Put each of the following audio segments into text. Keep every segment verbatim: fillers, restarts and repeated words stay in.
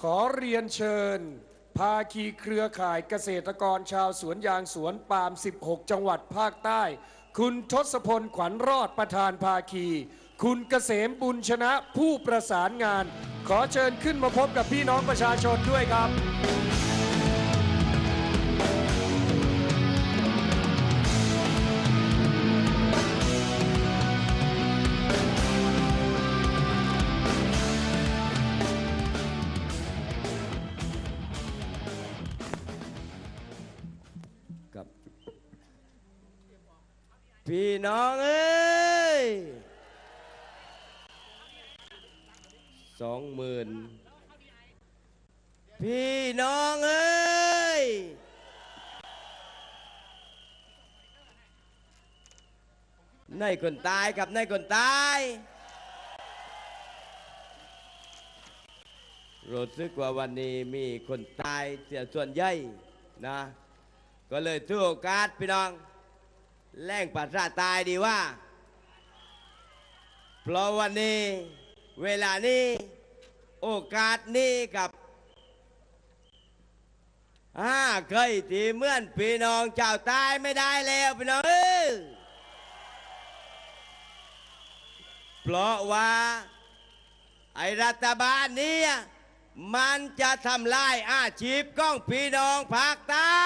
ขอเรียนเชิญภาคีเครือข่ายเกษตรกรชาวสวนยางสวนปาล์มสิบหกจังหวัดภาคใต้คุณทศพลขวัญรอดประธานภาคีคุณเกษมบุญชนะผู้ประสานงานขอเชิญขึ้นมาพบกับพี่น้องประชาชนด้วยครับพี่น้องเอ้ยสองหมื่นพี่น้องเอ้ยในคนตายกับในคนตายรู้สึกว่าวันนี้มีคนตายเสียส่วนใหญ่นะก็เลยถือโอกาสพี่น้องแรงปัสสาตายดีว่าเพราะวันนี้เวลานี้โอกาสนี้กับอ่าเคยที่เหมือนพี่น้องเจ้าตายไม่ได้แล้วพี่น้องเอ้ยเพราะว่าไอ้รัฐบาลนี้มันจะทำลายอาชีพของพี่น้องภาคใต้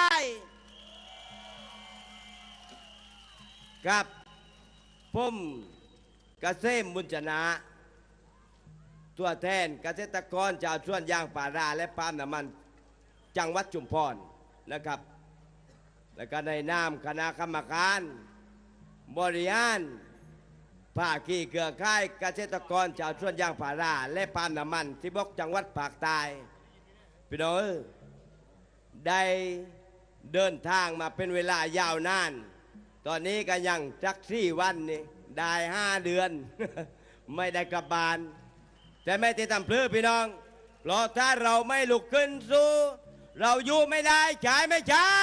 กับผมเกษมบุญชนะตัวแทนเกษตรกรชาวสวนยางป่าราและปาล์มน้ำมันจังหวัดชุมพรนะครับและก็ในนามคณะกรรมการบริหารภาคีเครือข่ายเกษตรกรชาวสวนยางป่าราและปาล์มน้ำมันที่บกจังหวัดภาคใต้พี่น้องได้เดินทางมาเป็นเวลายาวนานตอนนี้ก็ยังจักสี่วันนี่ได้ห้าเดือน ไม่ได้กลับบ้านแต่ไม่ติดตามเพลือพี่น้องเพราะถ้าเราไม่ลุกขึ้นสู้เราอยู่ไม่ได้ใช่ไม่ใช่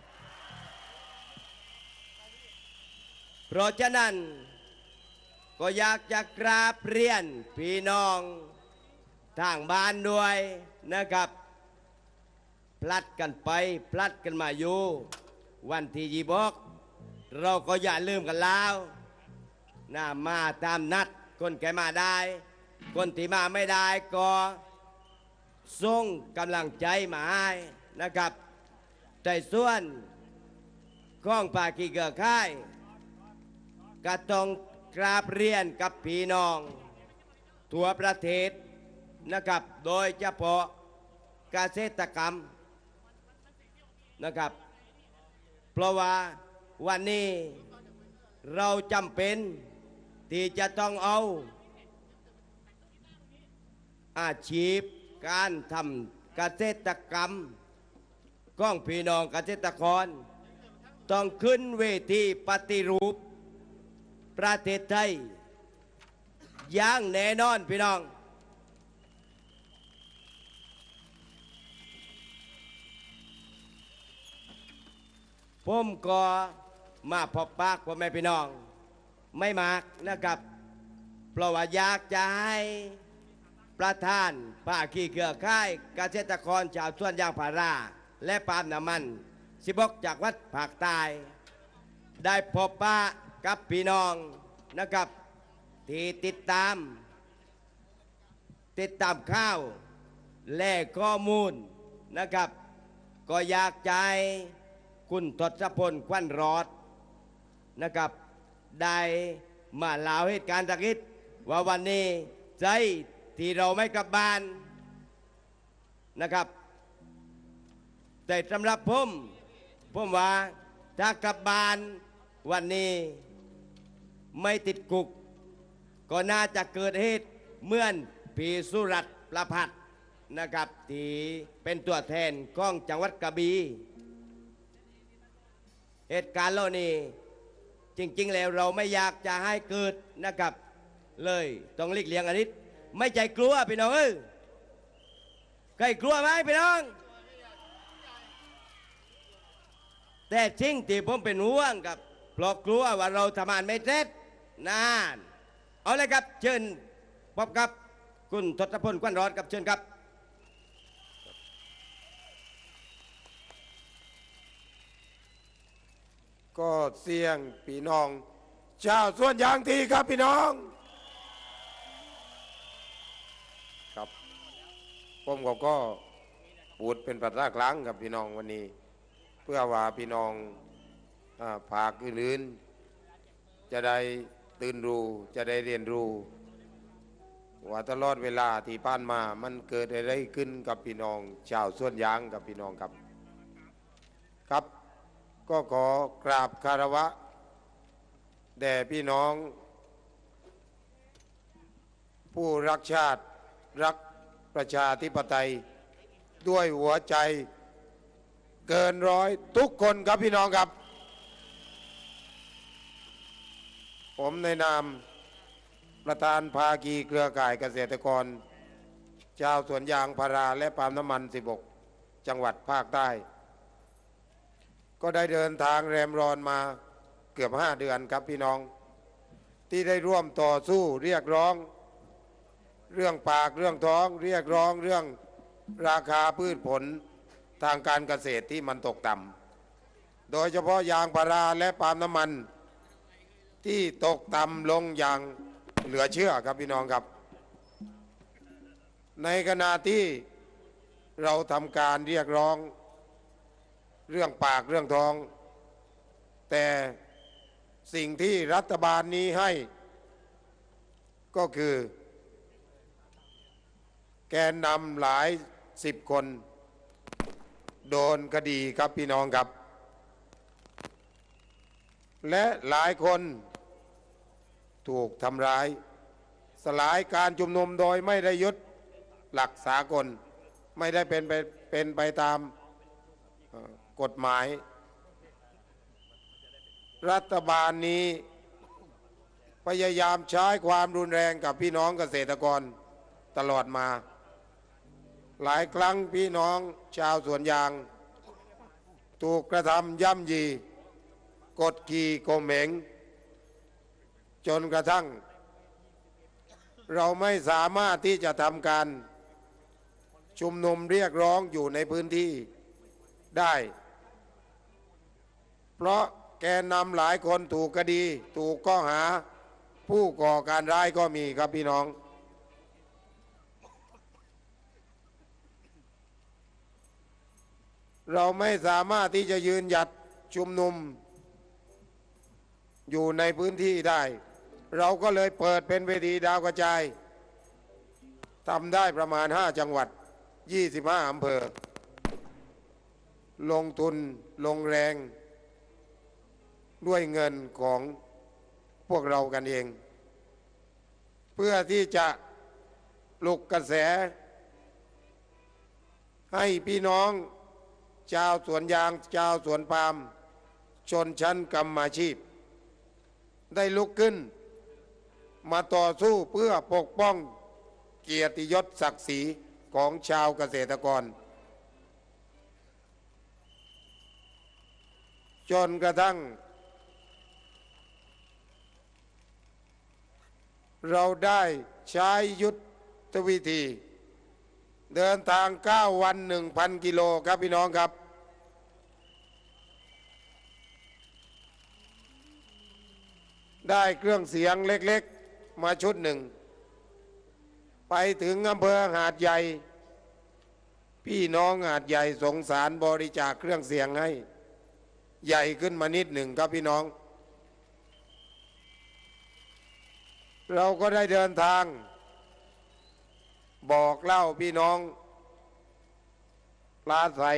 เพราะฉะนั้นก็อยากจะกราบเรียนพี่น้องทางบ้านด้วยนะครับพลัดกันไปพลัดกันมาอยู่วันที่ยีบกเราก็อย่าลืมกันแล้วนะมาตามนัดคนแกมาได้คนที่มาไม่ได้ก็ส่งกำลังใจมาให้นะครับแต่ส่วนข้องภาคีเครือข่ายก็ต้องกราบเรียนกับพี่น้องทั่วประเทศนะครับโดยเฉพาะเกษตรกรรมนะครับเพราะว่าวันนี้เราจำเป็นที่จะต้องเอาอาชีพการทำเกษตรกรรมของพี่น้องเกษตรกรต้องขึ้นเวทีปฏิรูปประเทศไทยอย่างแน่นอนพี่น้องผมก็มาพบปากพ่อแม่พี่น้องไม่มากนะครับเพราะว่าอยากจะให้ประธานภาคีเครือข่ายเกษตรกรชาวสวนยางพาราและปาล์มน้ำมันสิบกจากวัดภาคใต้ได้พบปะกับพี่น้องนะครับที่ติดตามติดตามข่าวและข้อมูลนะครับก็อยากใจคุณทศพลขวัญรอดนะครับได้มาเล่าเหตุการณ์สักนิดว่าวันนี้ใจที่เราไม่กลับบ้านนะครับแต่สำหรับผมผมว่าถ้ากลับบ้านวันนี้ไม่ติดคุกก็น่าจะเกิดเหตุเหมือนพี่สุรัตน์ประภัสนะครับที่เป็นตัวแทนของจังหวัดกระบี่เหตุการณ์เหล่านี้จริงๆแล้วเราไม่อยากจะให้เกิดนะครับเลยต้องหลีกเลี่ยงอันนี้ไม่ใจกลัวพี่น้องเอ้ยใครกลัวไหมพี่น้องแต่จริงที่ผมเป็นห่วงกับเพราะกลัวว่าเราทำงานไม่เสร็จนานเอาเลยครับเชิญพบกับคุณทศพลขวัญรอดครับเชิญครับก็เสี่ยงพี่น้องชาวสวนยางทีครับพี่น้องครับผมก็ก็พูดเป็นภาษากลางกับพี่น้องวันนี้ เพื่อว่าพี่น้องอ่าภาคอื่นๆจะได้ตื่นรู้จะได้เรียนรู้ว่าตลอดเวลาที่ผ่านมามันเกิดอะไรขึ้นกับพี่น้องชาวสวนยางกับพี่น้องครับครับก็ขอกราบคารวะแด่พี่น้อง ผู้รักชาติรักประชาธิปไตยด้วยหัวใจเกินร้อยทุกคนครับพี่น้องครับ ผมในนามประธานภาคีเครือข่ายเกษตรกรชาวสวนยางพาราและปาล์มน้ำมันสิบหกจังหวัดภาคใต้ ก็ได้เดินทางแรมรอนมาเกือบห้าเดือนครับพี่น้อง ที่ได้ร่วมต่อสู้เรียกร้องเรื่องปากเรื่องท้องเรียกร้องเรื่องราคาพืชผลทางการเกษตรที่มันตกต่ำโดยเฉพาะยางพาราและปาล์มน้ำมันที่ตกต่ำลงอย่างเหลือเชื่อครับพี่น้องครับ ในขณะที่เราทำการเรียกร้องเรื่องปากเรื่องท้องแต่สิ่งที่รัฐบาลนี้ให้ก็คือแกนนำหลายสิบคนโดนคดีครับพี่น้องครับและหลายคนถูกทำร้ายสลายการชุมนุมโดยไม่ได้ยึดหลักสากลไม่ได้เป็นไปเป็นไปตามกฎหมายรัฐบาลนี้พยายามใช้ความรุนแรงกับพี่น้องเกษตรกรตลอดมาหลายครั้งพี่น้องชาวสวนยางถูกกระทำย่ำยีกดขี่ข่มเหงจนกระทั่งเราไม่สามารถที่จะทำการชุมนุมเรียกร้องอยู่ในพื้นที่ได้เพราะแกนนำหลายคนถูกคดีถูกข้อหาผู้ก่อการร้ายก็มีครับพี่น้องเราไม่สามารถที่จะยืนหยัดชุมนุมอยู่ในพื้นที่ได้เราก็เลยเปิดเป็นเวทีดาวกระจายทำได้ประมาณห้าจังหวัดยี่สิบห้าอำเภอลงทุนลงแรงด้วยเงินของพวกเรากันเองเพื่อที่จะปลุกกระแสให้พี่น้องชาวสวนยางชาวสวนปาล์มชนชั้นกรรมาชีพได้ลุกขึ้นมาต่อสู้เพื่อปกป้องเกียรติยศศักดิ์ศรีของชาวเกษตรกรจนกระทั่งเราได้ใช้ยุทธวิธีเดินทางเก้าวันหนึ่งพันกิโลครับพี่น้องครับได้เครื่องเสียงเล็กๆมาชุดหนึ่งไปถึงอำเภอหาดใหญ่พี่น้องหาดใหญ่สงสารบริจาคเครื่องเสียงให้ใหญ่ขึ้นมานิดหนึ่งครับพี่น้องเราก็ได้เดินทางบอกเล่าพี่น้องปลาใส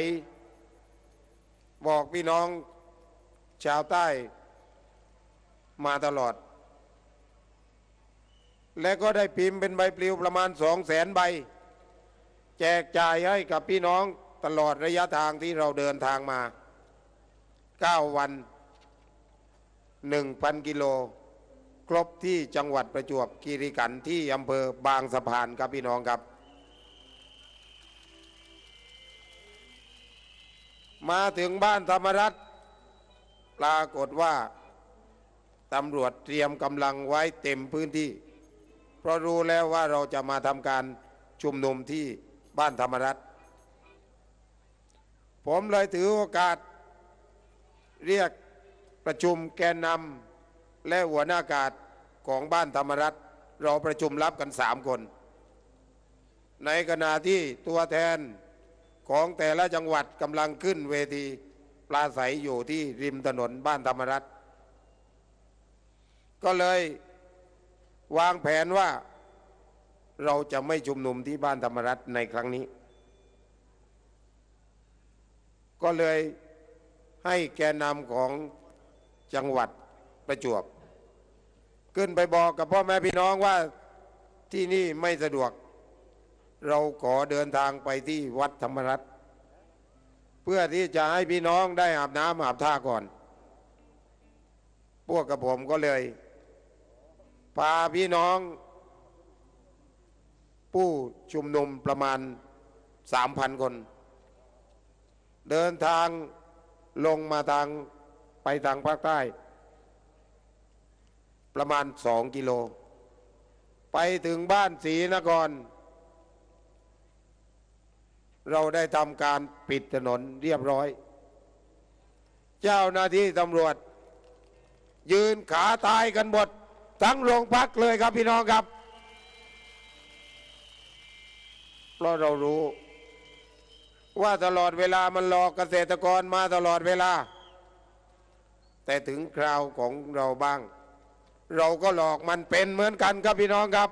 บอกพี่น้องชาวใต้มาตลอดและก็ได้พิมพ์เป็นใบปลิวประมาณสองแสนใบแจกจ่ายให้กับพี่น้องตลอดระยะทางที่เราเดินทางมาเก้าวัน หนึ่งพัน กิโลครบที่จังหวัดประจวบคีรีขันธ์ที่อำเภอบางสะพานครับพี่น้องครับมาถึงบ้านธรรมรัตน์ปรากฏว่าตำรวจเตรียมกำลังไว้เต็มพื้นที่เพราะรู้แล้วว่าเราจะมาทำการชุมนุมที่บ้านธรรมรัตน์ผมเลยถือโอกาสเรียกประชุมแกนนำและหัวหน้าการของบ้านธรรมรัฐเราประชุมรับกันสามคนในขณะที่ตัวแทนของแต่ละจังหวัดกำลังขึ้นเวทีปราศัยอยู่ที่ริมถนนบ้านธรรมรัฐก็เลยวางแผนว่าเราจะไม่ชุมนุมที่บ้านธรรมรัฐในครั้งนี้ก็เลยให้แกนนำของจังหวัดประจวบขึ้นไปบอกกับพ่อแม่พี่น้องว่าที่นี่ไม่สะดวกเราขอเดินทางไปที่วัดธรรมรัฐเพื่อที่จะให้พี่น้องได้อาบน้ำอาบท่าก่อนพวกกับผมก็เลยพาพี่น้องผู้ชุมนุมประมาณ สามพัน คนเดินทางลงมาทางไปทางภาคใต้ประมาณสองกิโลไปถึงบ้านศรีนครเราได้ทำการปิดถนนเรียบร้อยเจ้าหน้าที่ตำรวจยืนขาตายกันหมดทั้งโรงพักเลยครับพี่น้องครับเพราะเรารู้ว่าตลอดเวลามันหลอกเกษตรกรมาตลอดเวลาแต่ถึงคราวของเราบ้างเราก็หลอกมันเป็นเหมือนกันครับพี่น้องครับ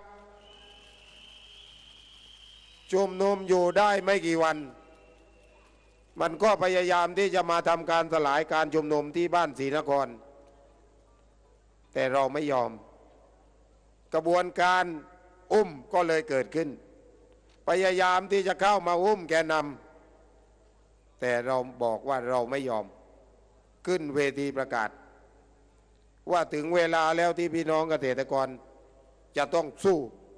ชุมนุมอยู่ได้ไม่กี่วันมันก็พยายามที่จะมาทำการสลายการชุมนุมที่บ้านศรีนครแต่เราไม่ยอมกระบวนการอุ้มก็เลยเกิดขึ้นพยายามที่จะเข้ามาอุ้มแกนนำแต่เราบอกว่าเราไม่ยอมขึ้นเวทีประกาศว่าถึงเวลาแล้วที่พี่น้องเกษตรกรจะต้องสู้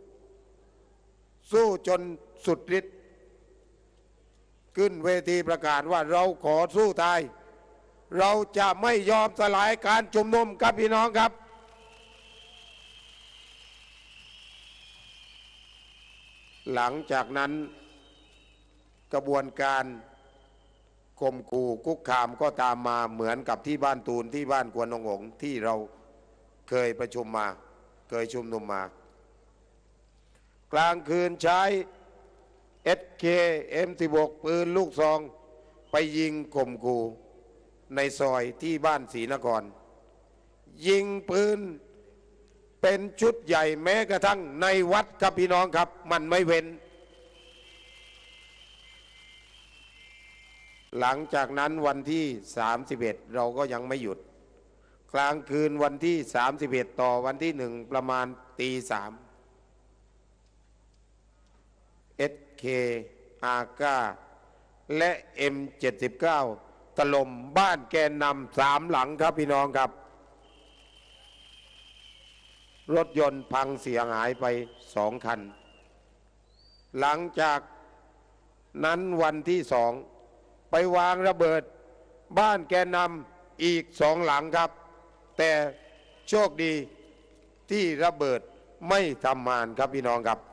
สู้จนสุดฤทธิ์ขึ้นเวทีประกาศว่าเราขอสู้ตายเราจะไม่ยอมสลายการชุมนุมครับพี่น้องครับหลังจากนั้นกระบวนการข่มขู่คุกคามก็ตามมาเหมือนกับที่บ้านตูนที่บ้านกวนนงหงที่เราเคยประชุมมาเคยชุมนุมมากลางคืนใช้ เอส เค เอ็ม สิบหก ปืนลูกซองไปยิงข่มขู่ในซอยที่บ้านศรีนครยิงปืนเป็นชุดใหญ่แม้กระทั่งในวัดครับพี่น้องครับมันไม่เว้นหลังจากนั้นวันที่สามสิบเอ็ดเราก็ยังไม่หยุดกลางคืนวันที่สามสิบเอ็ดต่อวันที่หนึ่งประมาณตีสาม เอส เค อาร์ ก้า และ เอ็ม เจ็ดสิบเก้า ถล่มบ้านแกนนำสามหลังครับพี่น้องครับรถยนต์พังเสียหายไปสองคันหลังจากนั้นวันที่สองไปวางระเบิดบ้านแกนนำอีกสองหลังครับแต่โชคดีที่ระเบิดไม่ทำงานครับพี่น้องครับ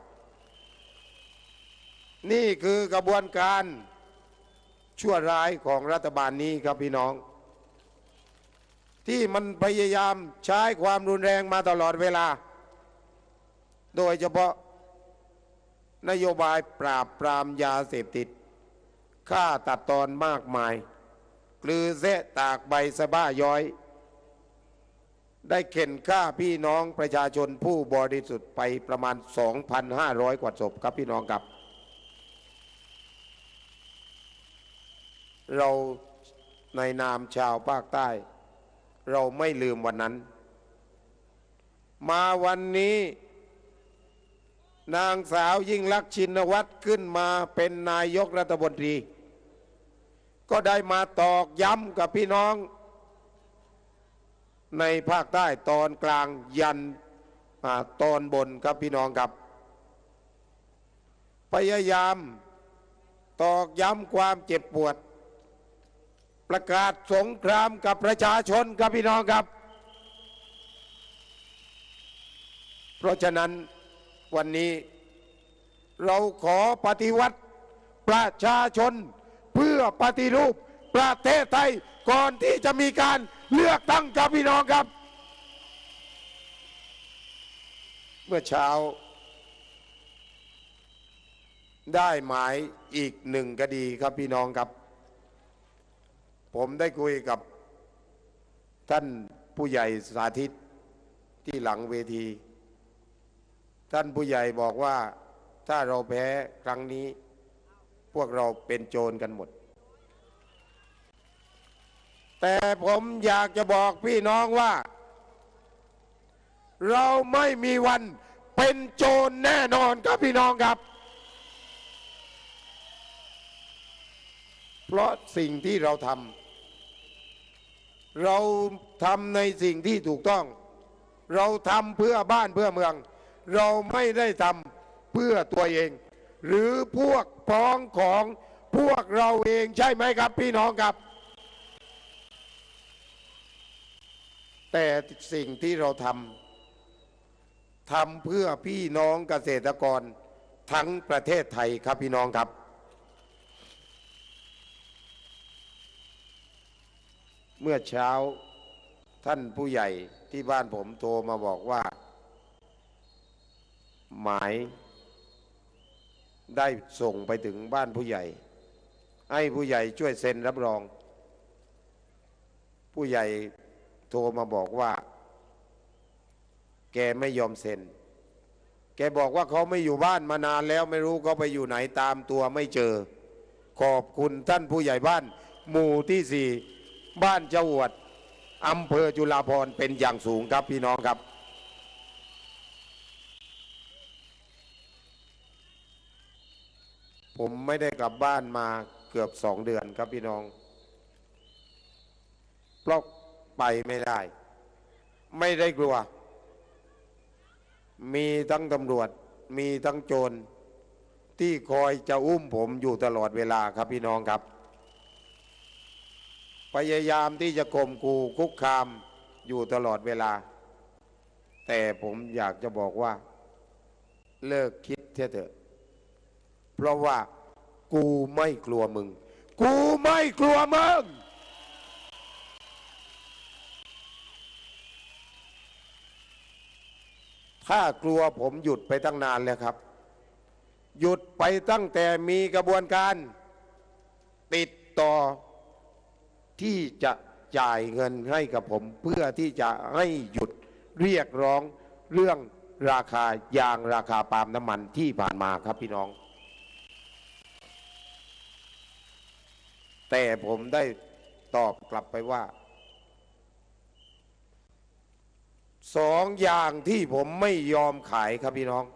นี่คือกระบวนการชั่วร้ายของรัฐบาลนี้ครับพี่น้องที่มันพยายามใช้ความรุนแรงมาตลอดเวลาโดยเฉพาะนโยบายปราบปรามยาเสพติดฆ่าตัดตอนมากมายกลือเสะตากใบสะบ้าย้อยได้เข็นฆ่าพี่น้องประชาชนผู้บริสุทธิ์ไปประมาณ สองพันห้าร้อย กว่าศพครับพี่น้องครับเราในนามชาวภาคใต้เราไม่ลืมวันนั้นมาวันนี้นางสาวยิ่งลักษณ์ชินวัตรขึ้นมาเป็นนายกรัฐมนตรีก็ได้มาตอกย้ำกับพี่น้องในภาคใต้ตอนกลางยันตอนบนครับพี่น้องครับพยายามตอกย้ำความเจ็บปวดประกาศสงครามกับประชาชนครับพี่น้องครับเพราะฉะนั้นวันนี้เราขอปฏิวัติประชาชนเพื่อปฏิรูปประเทศไทยก่อนที่จะมีการเลือกตั้งครับพี่น้องครับ เมื่อเช้า ได้หมายอีกหนึ่งคดีครับพี่น้องครับ ผมได้คุยกับท่านผู้ใหญ่สาธิตที่หลังเวที ท่านผู้ใหญ่บอกว่าถ้าเราแพ้ครั้งนี้พวกเราเป็นโจรกันหมด แต่ผมอยากจะบอกพี่น้องว่า เราไม่มีวันเป็นโจรแน่นอนครับพี่น้องครับ เพราะสิ่งที่เราทำเราทำในสิ่งที่ถูกต้อง เราทำเพื่อบ้านเพื่อเมือง เราไม่ได้ทำเพื่อตัวเอง หรือพวกพ้องของพวกเราเองใช่ไหมครับพี่น้องครับ แต่สิ่งที่เราทำทำเพื่อพี่น้องเกษตรกรทั้งประเทศไทยครับพี่น้องครับ เมื่อเช้าท่านผู้ใหญ่ที่บ้านผมโทรมาบอกว่า หมายได้ส่งไปถึงบ้านผู้ใหญ่ให้ผู้ใหญ่ช่วยเซ็นรับรอง ผู้ใหญ่โทรมาบอกว่า แกไม่ยอมเซ็น แกบอกว่าเขาไม่อยู่บ้านมานานแล้วไม่รู้เขาไปอยู่ไหนตามตัวไม่เจอ ขอบคุณท่านผู้ใหญ่บ้านหมู่ที่สี่บ้านเจ้าอวดอำเภอจุฬาภรณ์เป็นอย่างสูงครับพี่น้องครับ ผมไม่ได้กลับบ้านมาเกือบสองเดือนครับพี่น้องเพราะไปไม่ได้ ไม่ได้กลัว มีทั้งตำรวจมีทั้งโจรที่คอยจะอุ้มผมอยู่ตลอดเวลาครับพี่น้องครับพยายามที่จะข่มขู่คุกคามอยู่ตลอดเวลา แต่ผมอยากจะบอกว่าเลิกคิดเถอะเพราะว่ากูไม่กลัวมึงกูไม่กลัวมึงถ้ากลัวผมหยุดไปตั้งนานแล้วครับหยุดไปตั้งแต่มีกระบวนการติดต่อที่จะจ่ายเงินให้กับผมเพื่อที่จะให้หยุดเรียกร้องเรื่องราคายางราคาปาล์มน้ำมันที่ผ่านมาครับพี่น้องแต่ผมได้ตอบกลับไปว่าสองอย่างที่ผมไม่ยอมขายครับพี่น้อง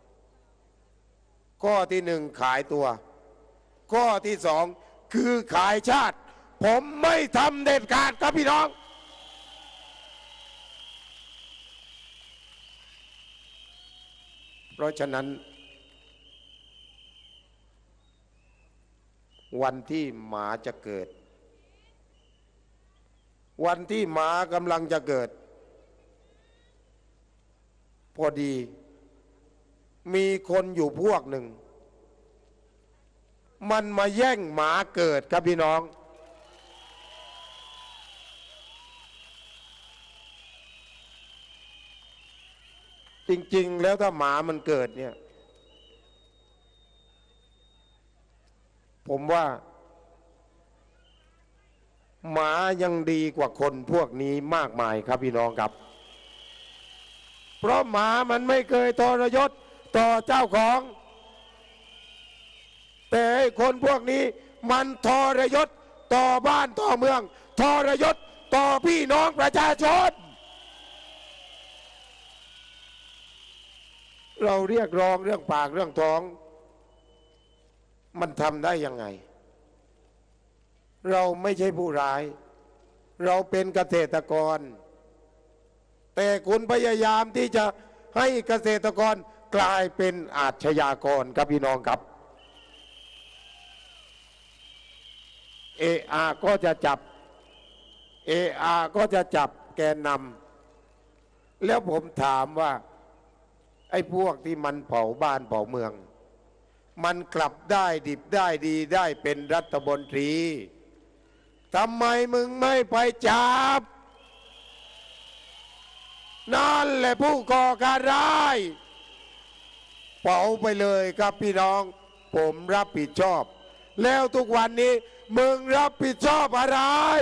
ข้อที่หนึ่งขายตัวข้อที่สองคือขายชาติผมไม่ทำเด็ดขาดครับพี่น้องเพราะฉะนั้นวันที่หมาจะเกิดวันที่หมากำลังจะเกิดพอดีมีคนอยู่พวกหนึ่งมันมาแย่งหมาเกิดครับพี่น้องจริงๆแล้วถ้าหมามันเกิดเนี่ยผมว่าหมายังดีกว่าคนพวกนี้มากมายครับพี่น้องครับเพราะหมามันไม่เคยทรยศต่อเจ้าของแต่ไอ้คนพวกนี้มันทรยศต่อบ้านต่อเมืองทรยศต่อพี่น้องประชาชนเราเรียกร้องเรื่องปากเรื่องท้องมันทำได้ยังไงเราไม่ใช่ผู้ร้ายเราเป็นเกษตรกรแต่คุณพยายามที่จะให้เกษตรกรกลายเป็นอาชญากรครับพี่น้องครับเออาก็จะจับเออาก็จะจับแกนนำแล้วผมถามว่าไอ้พวกที่มันเผาบ้านเผาเมืองมันกลับได้ดิบได้ดีได้เป็นรัฐมนตรีทำไมมึงไม่ไปจับนั่นแหละผู้ก่อการร้ายเป่าไปเลยครับพี่น้องผมรับผิดชอบ แล้วทุกวันนี้มึงรับผิดชอบอะไร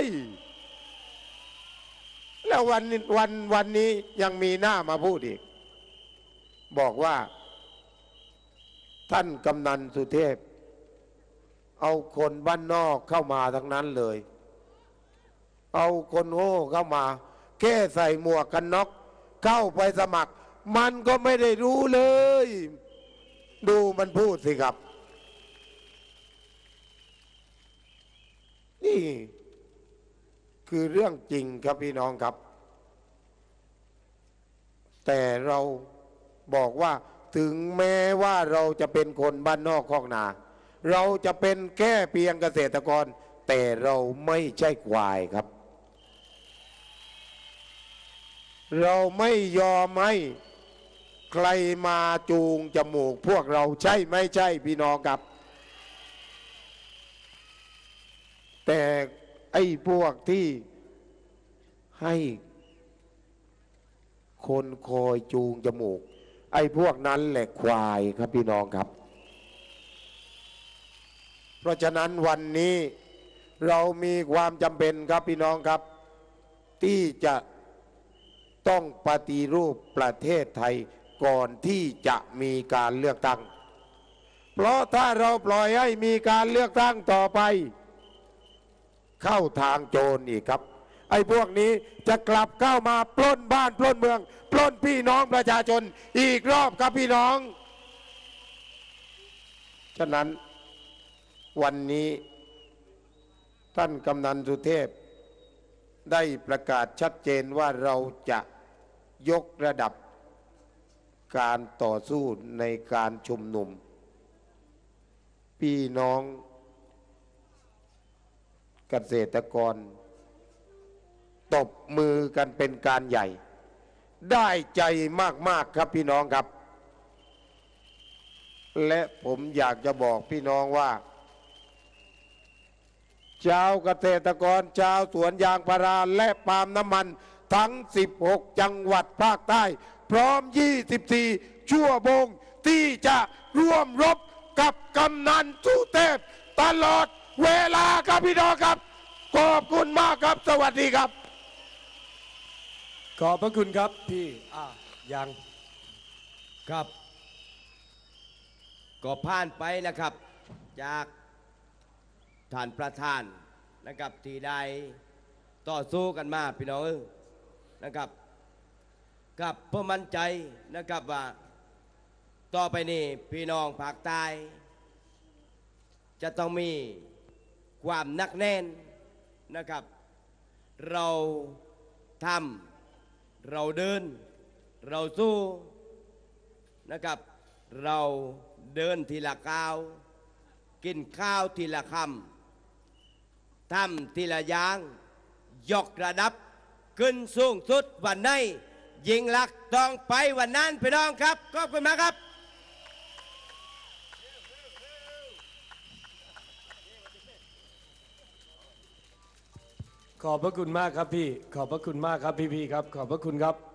แล้ววันวันวันนี้ยังมีหน้ามาพูดอีก บอกว่า ท่านกำนันสุเทพ เอาคนบ้านนอกเข้ามาทั้งนั้นเลย เอาคนโง่เข้ามาแค่ใส่หมวกกันน็อกเข้าไปสมัคร มันก็ไม่ได้รู้เลย ดูมันพูดสิครับ นี่คือเรื่องจริงครับพี่น้องครับ แต่เราบอกว่าถึงแม้ว่าเราจะเป็นคนบ้านนอกคอกนา เราจะเป็นแค่เพียงเกษตรกร แต่เราไม่ใช่ควายครับ เราไม่ยอมให้ใครมาจูงจมูกพวกเราใช่ไม่ใช่พี่น้องครับ แต่ไอ้พวกที่ให้คนคอยจูงจมูกไอ้พวกนั้นแหละควายครับพี่น้องครับ เพราะฉะนั้นวันนี้เรามีความจำเป็นครับพี่น้องครับ ที่จะต้องปฏิรูปประเทศไทยก่อนที่จะมีการเลือกตั้ง เพราะถ้าเราปล่อยให้มีการเลือกตั้งต่อไปเข้าทางโจรอีกครับไอ้พวกนี้จะกลับเข้ามาปล้นบ้านปล้นเมืองปล้นพี่น้องประชาชนอีกรอบครับพี่น้องฉะนั้นวันนี้ท่านกำนันสุเทพได้ประกาศชัดเจนว่าเราจะยกระดับการต่อสู้ในการชุมนุมพี่น้องเกษตรกรตบมือกันเป็นการใหญ่ได้ใจมากๆครับพี่น้องครับและผมอยากจะบอกพี่น้องว่าชาวเกษตรกรชาวสวนยางพาราและปาล์มน้ำมันทั้งสิบหกจังหวัดภาคใต้พร้อมยี่สิบสี่ชั่วโมงที่จะร่วมรบกับกำนันสุเทพตลอดเวลาครับพี่น้องครับขอบคุณมากครับสวัสดีครับขอบพระคุณครับพี่อ่ายังครับก็ผ่านไปนะครับจากท่านประธานนะครับที่ได้ต่อสู้กันมาพี่น้องนะครับกับเพื่อมั่นใจนะครับว่าต่อไปนี้พี่น้องภาคใต้จะต้องมีความหนักแน่นนะครับเราทำเราเดินเราสู้นะครับเราเดินทีละก้าวกินข้าวทีละคำทำทีละอย่างยกระดับขึ้นสูงสุดวันไหนยิงหลักต้องไปวันนั้นพี่น้องครับขอบคุณมากครับขอบพระคุณมากครับพี่ขอบพระคุณมากครับพี่ๆครับขอบพระคุณครับ